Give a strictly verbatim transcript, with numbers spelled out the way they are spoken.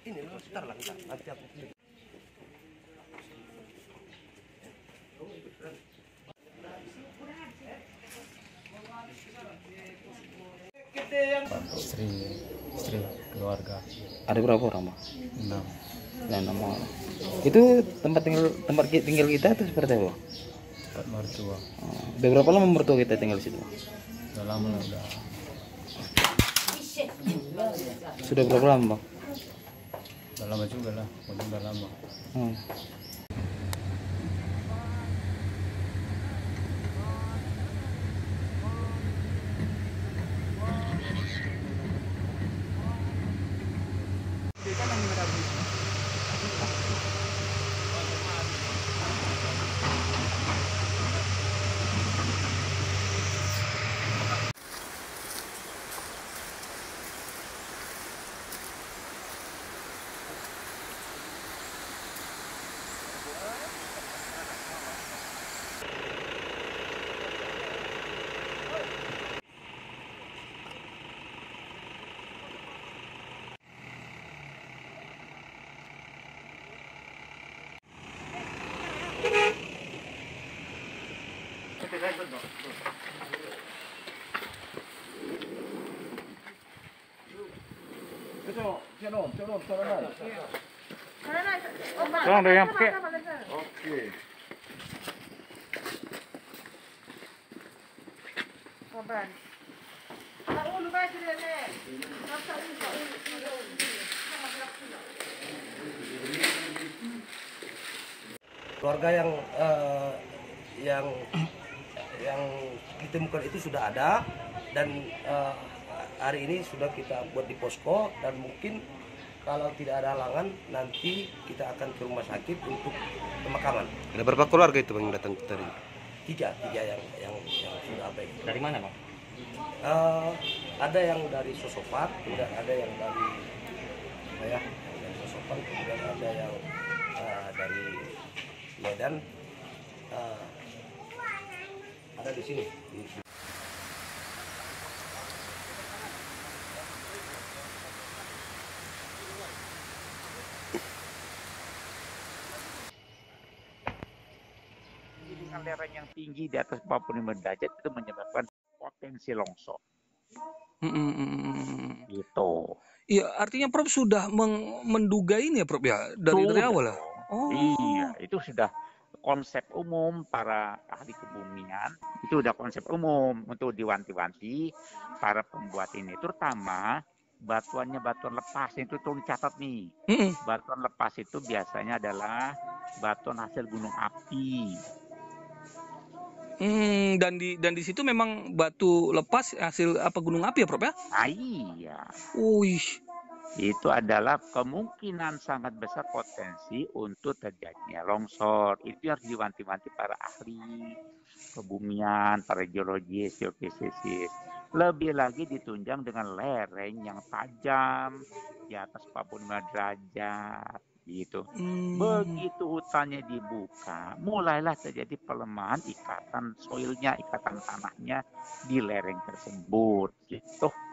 Ini sebentar lah, entar. Nanti aku klik. Istri, istri, keluarga. Ada berapa orang, Bang? Enam. Dan enam orang. Itu tempat tinggal tempat ki- tinggal kita itu seperti apa? Tempat mertua. Oh, udah berapa lama mertua kita tinggal di situ? Udah lama lah, udah. Sudah berapa lama, Bang? Udah lama juga lah, pokoknya udah lama. Hmm. Tolong deh yang pakai. Oke. Keluarga yang eh, yang yang ditemukan itu sudah ada dan eh, hari ini sudah kita buat di posko dan mungkin kalau tidak ada halangan nanti kita akan ke rumah sakit untuk pemakaman. Ada berapa keluarga itu Bang yang datang tadi? Tiga, tiga yang yang yang sudah baik. Dari mana, Bang? Eh, ada yang dari Sosopan, kemudian ada yang dari apa ya, dari Sosopan, kemudian ada yang eh, dari Medan, eh, ada di sini. Di- Dengan lereng yang tinggi di atas empat puluh lima derajat itu menyebabkan potensi longsor. Mm-mm. Gitu. Iya, artinya Prof sudah meng- menduga ini ya Prof ya dari dari Sudah awal ya. dong. Oh. Iya, itu sudah konsep umum para ahli kebumian. Itu udah konsep umum untuk diwanti-wanti para pembuat ini, terutama batuannya batuan lepas itu tuh dicatat nih. Mm-mm. Batuan lepas itu biasanya adalah batuan hasil gunung api. Hmm, dan di dan di situ memang batu lepas hasil apa gunung api ya Prof ya? Nah, iya. Wih. Itu adalah kemungkinan sangat besar potensi untuk terjadinya longsor. Itu harus diwanti-wanti para ahli kebumian, para geologis, geofisikis. Lebih lagi ditunjang dengan lereng yang tajam di atas empat puluh lima derajat. Gitu. Hmm. Begitu hutannya dibuka, mulailah terjadi pelemahan ikatan soilnya, ikatan tanahnya di lereng tersebut. Gitu.